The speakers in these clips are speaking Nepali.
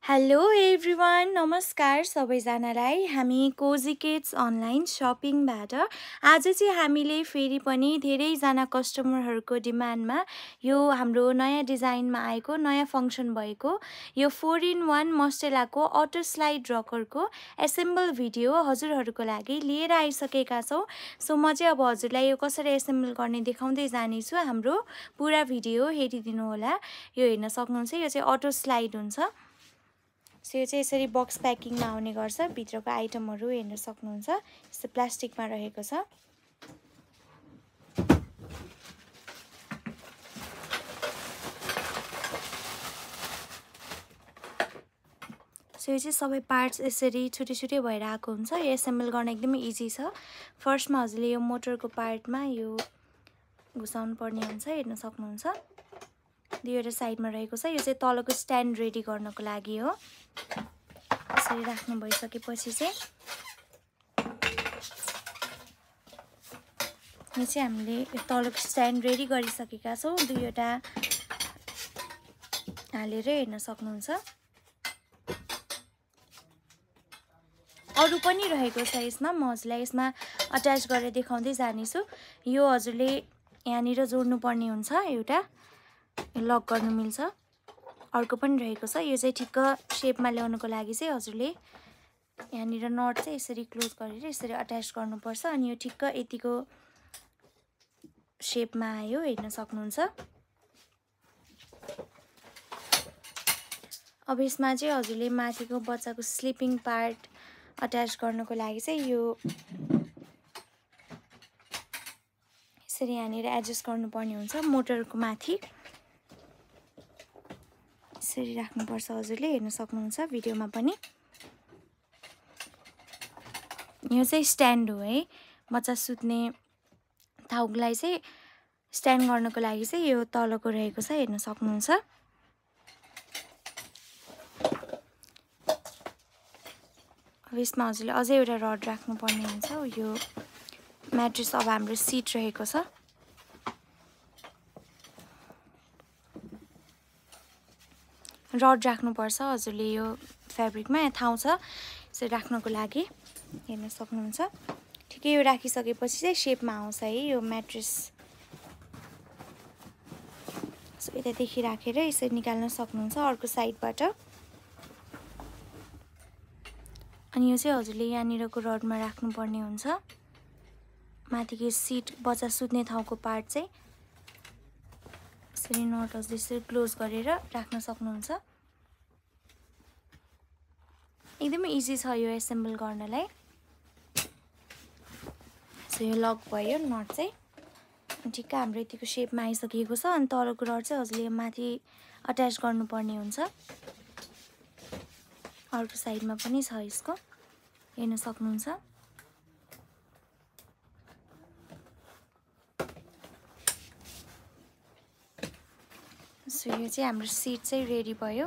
हेलो एभ्रिवान नमस्कार सबैजनालाई हामी CozyKids अनलाइन सपिङबाट आज चाहिँ हामीले फेरि पनि धेरैजना कस्टमरहरूको डिमान्डमा यो हाम्रो नयाँ डिजाइनमा आएको नयाँ फङ्सन भएको यो 4-in-1 मस्टेलाको अटो स्लाइड रकरको एसेम्बल भिडियो हजुरहरूको लागि लिएर आइसकेका छौँ। सो म चाहिँ अब हजुरलाई यो कसरी एसेम्बल गर्ने देखाउँदै जानेछु। हाम्रो पुरा भिडियो हेरिदिनु होला। यो हेर्न सक्नुहुन्छ, यो चाहिँ अटो स्लाइड हुन्छ। सो यो चाहिँ यसरी बक्स प्याकिङमा आउने गर्छ। भित्रको आइटमहरू हेर्न सक्नुहुन्छ, यस्तो प्लास्टिकमा रहेको छ। सो यो चाहिँ सबै पार्ट्स यसरी छुट्टै छुट्टै भएर आएको हुन्छ। यो एसेम्बल गर्न एकदमै इजी छ। फर्स्टमा हजुरले यो मोटरको पार्टमा यो घुसाउनु पर्ने हुन्छ, हेर्न सक्नुहुन्छ। दुईवटा साइडमा रहेको छ। यो चाहिँ तलको स्ट्यान्ड रेडी गर्नको लागि हो। यसरी राख्नु भइसकेपछि चाहिँ यो चाहिँ हामीले यो तलको स्ट्यान्ड रेडी गरिसकेका छौँ। दुईवटा हालेर हेर्न सक्नुहुन्छ। अरू पनि रहेको छ यसमा, म हजुरलाई यसमा अट्याच गरेर देखाउँदै जानेछु। यो हजुरले यहाँनिर जोड्नु पर्ने हुन्छ, एउटा लक गर्नु मिल्छ। अर्को पनि रहेको छ। यो चाहिँ ठिक्क सेपमा ल्याउनुको लागि चाहिँ हजुरले यहाँनिर नट चाहिँ यसरी क्लोज गरेर यसरी अट्याच गर्नुपर्छ। अनि यो ठिक्क यतिको सेपमा आयो, हेर्न सक्नुहुन्छ। अब यसमा चाहिँ हजुरले माथिको बच्चाको स्लिपिङ पार्ट अट्याच गर्नको लागि चाहिँ यो यसरी यहाँनिर एडजस्ट गर्नुपर्ने हुन्छ। मोटरको माथि यसरी राख्नुपर्छ। हजुरले हेर्न सक्नुहुन्छ भिडियोमा पनि। यो चाहिँ स्ट्यान्ड हो है, बच्चा सुत्ने थाउलाई चाहिँ स्ट्यान्ड गर्नको लागि चाहिँ यो तलको रहेको छ, हेर्न सक्नुहुन्छ। अब यसमा हजुरले अझै एउटा रड राख्नुपर्ने हुन्छ। यो म्याट्रेस अब हाम्रो सिट रहेको छ। रड राख्नुपर्छ हजुरले यो फेब्रिकमा, यहाँ ठाउँ छ यसरी राख्नको लागि, हेर्न सक्नुहुन्छ। ठिकै यो राखिसकेपछि चाहिँ सेपमा आउँछ है यो म्याट्रेस। सो यतादेखि राखेर यसरी निकाल्न सक्नुहुन्छ अर्को साइडबाट। अनि यो चाहिँ हजुरले यहाँनिरको रडमा राख्नुपर्ने हुन्छ। माथिको सिट बच्चा सुत्ने ठाउँको पार्ट चाहिँ यसरी नट हजुरले यसरी क्लोज गरेर राख्न सक्नुहुन्छ। एकदमै इजी छ यो एसेम्बल गर्नलाई। सो यो लक भयो नट चाहिँ, ठिक्क हाम्रो यतिको सेपमा आइसकेको छ। अनि तलको रड चाहिँ हजुरले माथि अट्याच गर्नुपर्ने हुन्छ। अर्को साइडमा पनि छ यसको, हेर्न सक्नुहुन्छ। सो यो चाहिँ हाम्रो सिट चाहिँ रेडी भयो।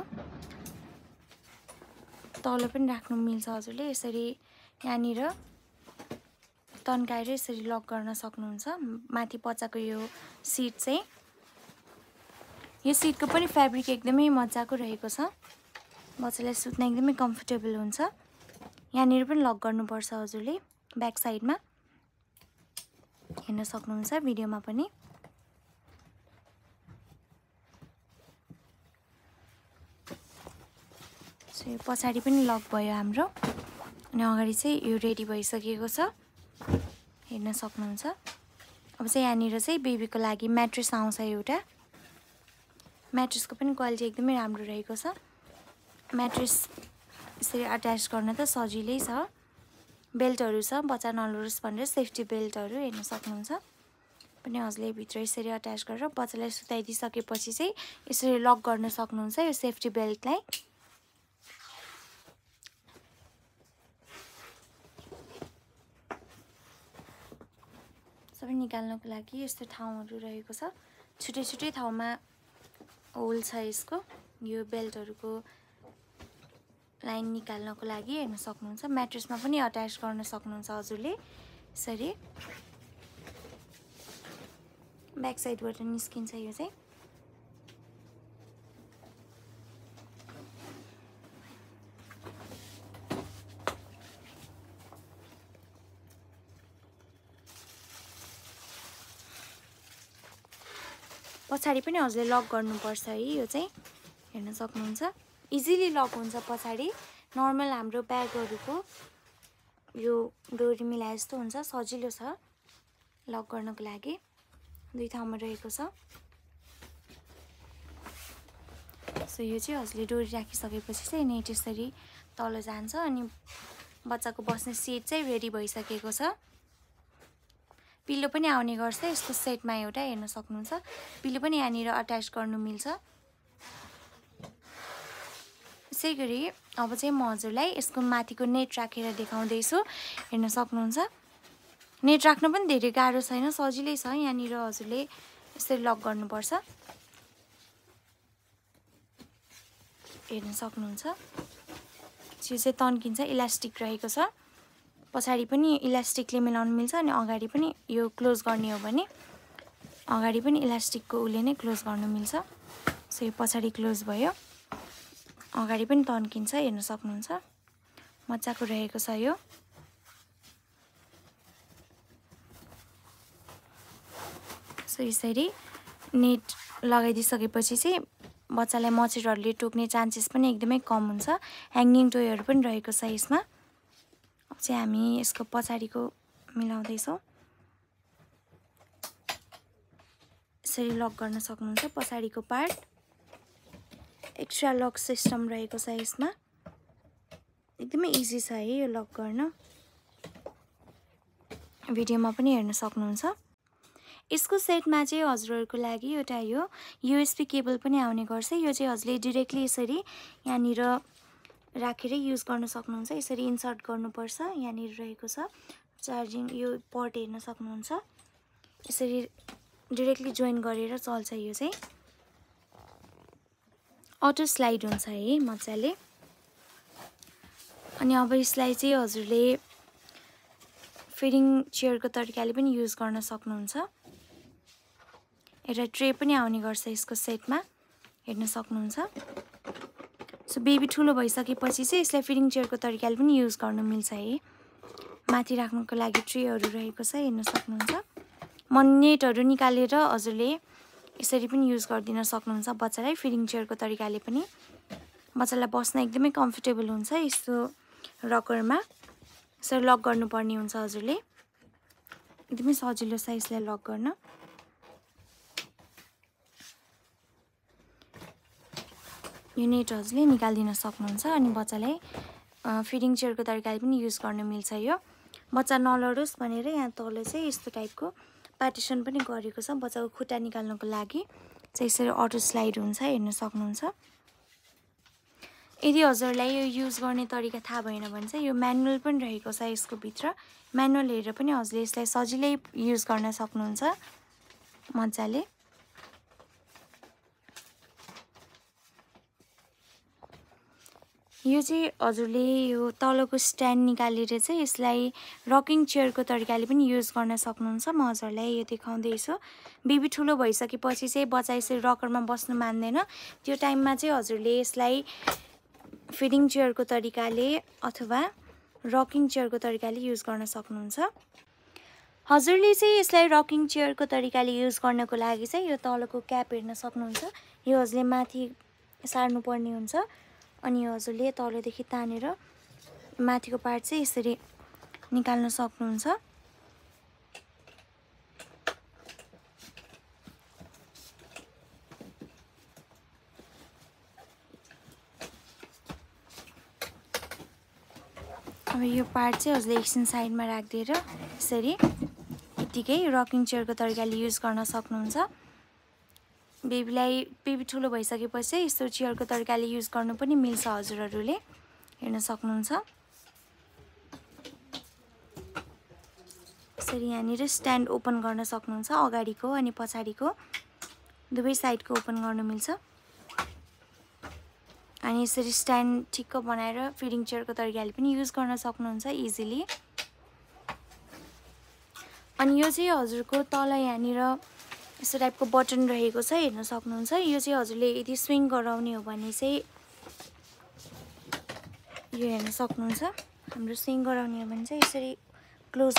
तल पनि राख्नु मिल्छ हजुरले, यसरी यहाँनिर तन्काएर यसरी लक गर्न सक्नुहुन्छ। माथि बच्चाको यो सिट चाहिँ, यो सिटको पनि फेब्रिक एकदमै मजाको रहेको छ। बच्चालाई सुत्न एकदमै कम्फर्टेबल हुन्छ। यहाँनिर पनि लक गर्नुपर्छ हजुरले ब्याक साइडमा, हेर्न सक्नुहुन्छ भिडियोमा पनि। सो यो पछाडि पनि लक भयो हाम्रो। अनि अगाडि चाहिँ यो रेडी भइसकेको छ, हेर्न सक्नुहुन्छ। अब चाहिँ यहाँनिर चाहिँ बेबीको लागि म्याट्रेस आउँछ एउटा। म्याट्रेसको पनि क्वालिटी एकदमै राम्रो रहेको छ। म्याट्रेस यसरी अट्याच गर्न त सजिलै छ। बेल्टहरू छ, बच्चा नलुरोस् भनेर सेफ्टी बेल्टहरू हेर्न सक्नुहुन्छ। पनि हजुरले भित्र यसरी अट्याच गरेर बच्चालाई सुताइदिइसकेपछि चाहिँ यसरी लक गर्न सक्नुहुन्छ यो सेफ्टी बेल्टलाई। सबै निकाल्नको लागि यस्तो ठाउँहरू रहेको छ। छुट्टै छुट्टै ठाउँमा होल छ यसको। यो बेल्टहरूको लाइन निकाल्नको लागि हेर्न सक्नुहुन्छ। म्याट्रेसमा पनि अट्याच गर्न सक्नुहुन्छ हजुरले यसरी। ब्याक साइडबाट निस्किन्छ यो चाहिँ। पछाडि पनि हजुरले लक गर्नुपर्छ है। यो चाहिँ हेर्न सक्नुहुन्छ इजिली लक हुन्छ पछाडि। नर्मल हाम्रो ब्यागहरुको यो डोरी मिलाए जस्तो हुन्छ, सजिलो छ लक गर्नको लागि। दुई ठाउँमा रहेको छ। सो यो चाहिँ हजुरले डोरी राखिसकेपछि चाहिँ नेट यसरी तल जान्छ अनि बच्चाको बस्ने सिट चाहिँ रेडी भइसकेको छ। पिल्लो पनि आउने गर्छ यसको सेटमा एउटा, हेर्न सक्नुहुन्छ। पिल्लो पनि यहाँनिर अट्याच गर्नु मिल्छ। यसैगरी अब चाहिँ म हजुरलाई यसको माथिको नेट राखेर देखाउँदै छु। हेर्न सक्नुहुन्छ नेट राख्न पनि धेरै गाह्रो छैन, सजिलै छ। यहाँनिर हजुरले यसरी लक गर्नुपर्छ। हेर्न सक्नुहुन्छ यो चाहिँ तन्किन्छ, इलास्टिक रहेको छ। पछाडि पनि इलास्टिकले मिलाउन मिल्छ अनि अगाडि पनि यो क्लोज गर्ने हो भने अगाडि पनि इलास्टिकको उले नै क्लोज गर्न मिल्छ। सो यो पछाडि क्लोज भयो, अगाडि पनि तन्किन्छ। हेर्न सक्नुहुन्छ मजाको रहेको छ यो। सो यसरी नेट लगाइदिसकेपछि चाहिँ बच्चालाई मच्छरहरूले टोक्ने चान्सेस पनि एकदमै कम हुन्छ। ह्याङ्गिङ टोयहरू पनि रहेको छ यसमा। अब चाहिँ हामी यसको पछाडिको मिलाउँदैछौँ। यसरी लक गर्न सक्नुहुन्छ पछाडिको पार्ट। एक्स्ट्रा लक सिस्टम रहेको छ यसमा। एकदमै इजी छ है यो लक गर्न। भिडियोमा पनि हेर्न सक्नुहुन्छ। यसको सेटमा चाहिँ हजुरहरूको लागि एउटा यो USB केबल पनि आउने गर्छ। यो चाहिँ हजुरले डाइरेक्टली यसरी यहाँनिर राखेर युज गर्न सक्नुहुन्छ। यसरी इन्सर्ट गर्नुपर्छ। यहाँनिर रहेको छ चार्जिङ यो पोर्ट, हेर्न सक्नुहुन्छ। यसरी डाइरेक्टली जोइन गरेर चल्छ। यो चाहिँ अटो स्लाइड हुन्छ है मजाले। अनि अब यसलाई चाहिँ हजुरले फिडिङ चेयरको तरिकाले पनि युज गर्न सक्नुहुन्छ। एउटा ट्रे पनि आउने गर्छ यसको सेटमा, हेर्न सक्नुहुन्छ। सो बेबी ठुलो भइसकेपछि चाहिँ यसलाई फिडिङ चेयरको तरिकाले पनि युज गर्न मिल्छ है। माथि राख्नको लागि ट्रेहरू रहेको छ, हेर्न सक्नुहुन्छ। नेटहरू निकालेर हजुरले यसरी पनि युज गरिदिन सक्नुहुन्छ बच्चालाई फिडिङ चेयरको तरिकाले पनि। बच्चालाई बस्न एकदमै कम्फर्टेबल हुन्छ यस्तो रकरमा। यसरी लक गर्नुपर्ने हुन्छ हजुरले। एकदमै सजिलो छ यसलाई लक गर्न। यो नेट हजुरले निकालिदिन सक्नुहुन्छ अनि बच्चालाई फिडिङ चेयरको तरिकाले पनि युज गर्न मिल्छ। यो बच्चा नलडोस् भनेर यहाँ तल चाहिँ यस्तो टाइपको पार्टिसन पनि गरेको छ बच्चाको खुट्टा निकाल्नको लागि। चाहिँ यसरी अटो स्लाइड हुन्छ, हेर्न सक्नुहुन्छ। यदि हजुरलाई यो युज गर्ने तरिका थाहा भएन भने चाहिँ यो म्यानुअल पनि रहेको छ यसको भित्र। म्यानुअल हेरेर पनि हजुरले यसलाई सजिलै युज गर्न सक्नुहुन्छ मजाले। यो चाहिँ हजुरले यो तलको स्ट्यान्ड निकालेर चाहिँ यसलाई रकिङ चेयरको तरिकाले पनि युज गर्न सक्नुहुन्छ। म हजुरलाई यो देखाउँदैछु। बेबी ठुलो भइसकेपछि चाहिँ बच्चा यसरी रकरमा बस्नु मान्दैन, त्यो टाइममा चाहिँ हजुरले यसलाई फिडिङ चेयरको तरिकाले अथवा रकिङ चेयरको तरिकाले युज गर्न सक्नुहुन्छ। हजुरले चाहिँ यसलाई रकिङ चेयरको तरिकाले युज गर्नको लागि चाहिँ यो तलको क्याप हेर्न सक्नुहुन्छ। यो हजुरले माथि सार्नुपर्ने हुन्छ अनि हजुरले तलदेखि तानेर माथिको पार्ट चाहिँ यसरी निकाल्न सक्नुहुन्छ। अब यो पार्ट चाहिँ हजुरले एकछिन साइडमा राखिदिएर यसरी यतिकै रकिङ चेयरको तरिकाले युज गर्न सक्नुहुन्छ। बेबी ठुलो भइसकेपछि चाहिँ यस्तो चेयरको तरिकाले युज गर्नु पनि मिल्छ हजुरहरूले, हेर्न सक्नुहुन्छ। यसरी यहाँनिर स्ट्यान्ड ओपन गर्न सक्नुहुन्छ, अगाडिको अनि पछाडिको दुवै साइडको ओपन गर्न मिल्छ। अनि यसरी स्ट्यान्ड ठिक्क बनाएर फिडिङ चेयरको तरिकाले पनि युज गर्न सक्नुहुन्छ इजिली। अनि यो चाहिँ हजुरको तल यहाँनिर यस्तो टाइपको बटन रहेको छ, हेर्न सक्नुहुन्छ। यो चाहिँ हजुरले यदि स्विङ गराउने हो भने चाहिँ यो हेर्न सक्नुहुन्छ। हाम्रो स्विङ गराउने हो भने चाहिँ यसरी क्लोज गर्नु मिल्छ यसलाई। यहाँनिर हुन्छ यसको बटम चाहिँ। मोटरको बटम चाहिँ। अनि यो चाहिँ हजुरको तल यहाँनिर यस्तो टाइपको बटन रहेको छ, हेर्न सक्नुहुन्छ। यो चाहिँ हजुरले यदि स्विङ गराउने हो भने चाहिँ यसरी क्लोज गर्नु मिल्छ यसलाई।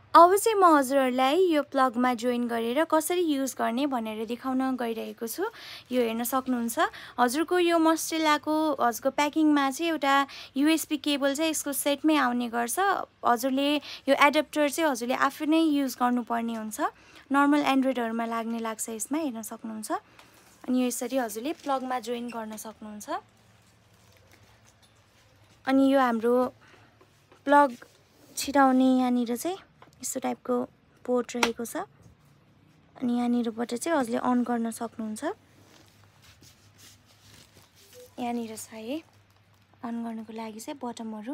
अब चाहिँ म हजुरहरूलाई यो प्लगमा जोइन गरेर कसरी युज गर्ने भनेर देखाउन गइरहेको छु। यो हेर्न सक्नुहुन्छ। हजुरको यो मस्टेलाको हजुरको प्याकिङमा चाहिँ एउटा USB केबल चाहिँ यसको सेटमै आउने गर्छ। हजुरले यो एडाप्टर चाहिँ हजुरले आफै नै युज गर्नुपर्ने हुन्छ। नर्मल एन्ड्रोइडहरूमा लाग्छ यसमा, हेर्न सक्नुहुन्छ। अनि यसरी हजुरले प्लगमा जोइन गर्न सक्नुहुन्छ। अनि यो हाम्रो प्लग छिराउने यहाँनिर चाहिँ यस्तो टाइपको पोर्ट रहेको छ। अनि यहाँनिरबाट चाहिँ हजुरले अन गर्न सक्नुहुन्छ। यहाँनिर छ है अन गर्नको लागि चाहिँ बटमहरू।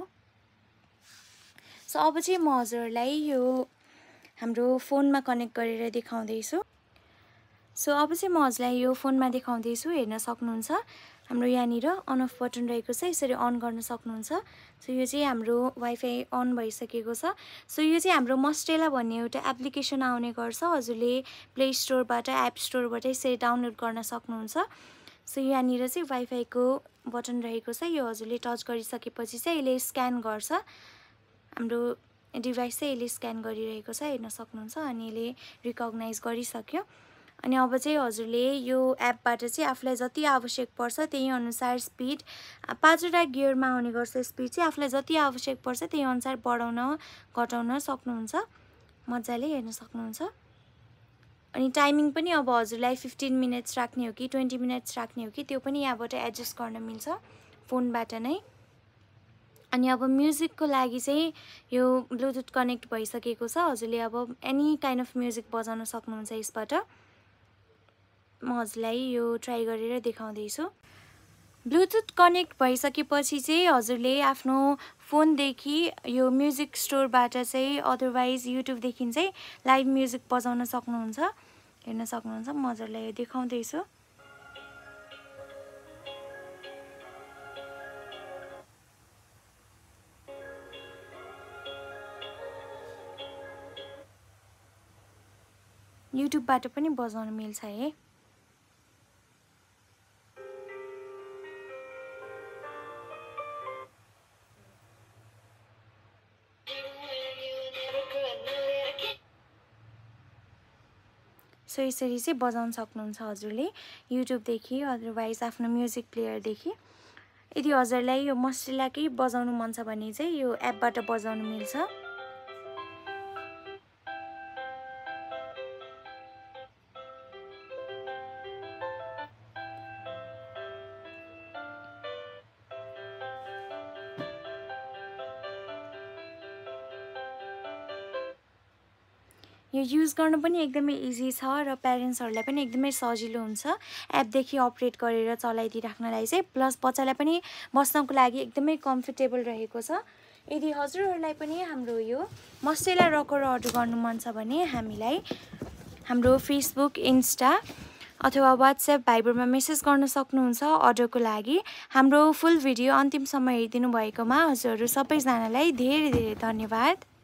सो अब चाहिँ म हजुरहरूलाई यो हाम्रो फोनमा कनेक्ट गरेर देखाउँदैछु। सो अब चाहिँ म हजुरलाई यो फोनमा देखाउँदैछु। हेर्न सक्नुहुन्छ हाम्रो यहाँनिर अन अफ बटन रहेको छ। यसरी अन गर्न सक्नुहुन्छ। सो यो चाहिँ हाम्रो वाइफाई अन भइसकेको छ। सो यो चाहिँ हाम्रो मस्टेला भन्ने एउटा एप्लिकेसन आउने गर्छ। हजुरले प्ले स्टोरबाट एप स्टोरबाट यसरी डाउनलोड गर्न सक्नुहुन्छ। सो यहाँनिर चाहिँ वाइफाईको बटन रहेको छ। यो हजुरले टच गरिसकेपछि चाहिँ यसले स्क्यान गर्छ। हाम्रो डिभाइस चाहिँ यसले स्क्यान गरिरहेको छ, हेर्न सक्नुहुन्छ। अनि यसले रिकग्नाइज गरिसक्यो। अनि अब चाहिँ हजुरले यो एपबाट चाहिँ आफूलाई जति आवश्यक पर्छ त्यही अनुसार स्पिड 5वटा गियरमा आउने गर्छ। स्पिड चाहिँ आफूलाई जति आवश्यक पर्छ त्यही अनुसार बढाउन घटाउन सक्नुहुन्छ। मजाले हेर्न सक्नुहुन्छ। अनि टाइमिङ पनि अब हजुरलाई 15 मिनट्स राख्ने हो कि 20 मिनट्स राख्ने हो कि त्यो पनि यहाँबाट एडजस्ट गर्न मिल्छ फोनबाट नै। अनि अब म्युजिकको लागि चाहिँ यो ब्लुटुथ कनेक्ट भइसकेको छ। हजुरले अब एनी काइन्ड अफ म्युजिक बजाउन सक्नुहुन्छ यसबाट। म हजुरलाई यो ट्राई गरेर देखाउँदैछु। ब्लुटुथ कनेक्ट भइसकेपछि चाहिँ हजुरले आफ्नो फोनदेखि यो म्युजिक स्टोरबाट चाहिँ अदरवाइज युट्युबदेखि चाहिँ लाइभ म्युजिक बजाउन सक्नुहुन्छ। हेर्न सक्नुहुन्छ। म हजुरलाई यो देखाउँदैछु। युट्युबबाट पनि बजाउन मिल्छ है। सो यसरी चाहिँ बजाउन सक्नुहुन्छ हजुरले युट्युबदेखि अदरवाइज आफ्नो म्युजिक प्लेयरदेखि। यदि हजुरलाई यो मस्टेलाकै बजाउनु मन छ भने चाहिँ यो एपबाट बजाउनु मिल्छ। यो युज गर्न पनि एकदमै इजी छ र प्यारेन्ट्सहरूलाई पनि एकदमै सजिलो हुन्छ एपदेखि अपरेट गरेर चलाइदिराख्नलाई चाहिँ। प्लस बच्चालाई पनि बस्नको लागि एकदमै कम्फर्टेबल रहेको छ। यदि हजुरहरूलाई पनि हाम्रो यो मस्टेला रकर अर्डर गर्नु मन छ भने हामीलाई हाम्रो फेसबुक, इन्स्टा अथवा वाट्सएप, भाइबरमा मेसेज गर्न सक्नुहुन्छ अर्डरको लागि। हाम्रो फुल भिडियो अन्तिमसम्म हेरिदिनु भएकोमा हजुरहरू सबैजनालाई धेरै धेरै धन्यवाद।